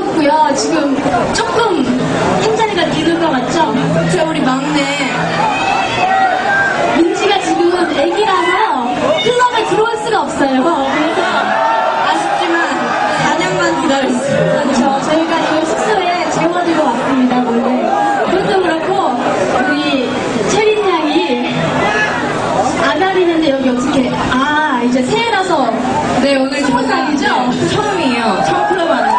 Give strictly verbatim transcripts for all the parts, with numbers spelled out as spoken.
귀엽고요. 지금 조금 흰자리가 기는 것 같죠? 저 우리 막내 민지가 지금 애기라서 클럽에 들어올 수가 없어요. 그래서 아쉽지만 사 년만 기다렸어요. 그렇죠. 저희가 이 숙소에 재워두고 왔습니다. 원래. 그것도 그렇고 우리 채린 양이 아가리는데 여기 어떻게 아 이제 새해라서 네, 오늘 스무 살이죠? 네, 처음이에요. 처음 클럽 왔는데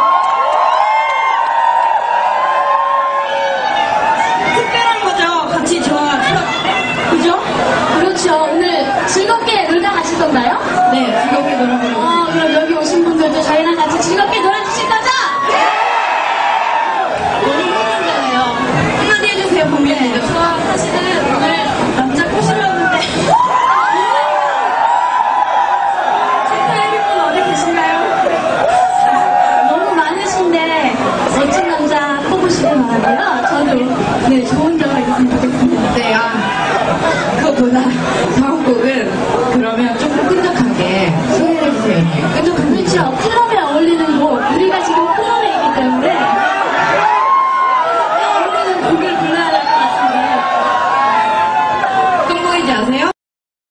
특별한 거죠. 같이 저와 클럽 그죠? 그렇죠. 오늘 즐겁게 놀다 가실 건가요? 네, 즐겁게 놀아보려고. 어, 그럼 여기 오신 분들도 저희랑 같이 즐겁게 놀아주실 거죠? 너무 흥분되네요. 한마디 해주세요, 본인들. 저 사실은 오늘 남자 꼬시려는데 축하해줄 분 어디 계신가요? 너무 많으신데 멋진 남자 뽑으시길 바라고요. 저도 네 좋은 결과 있으면 좋겠습니다. 네, 아, 그거보다 다음 곡은 그러면 조금 끈적하게 소개해주세요. 끈적한 그렇죠.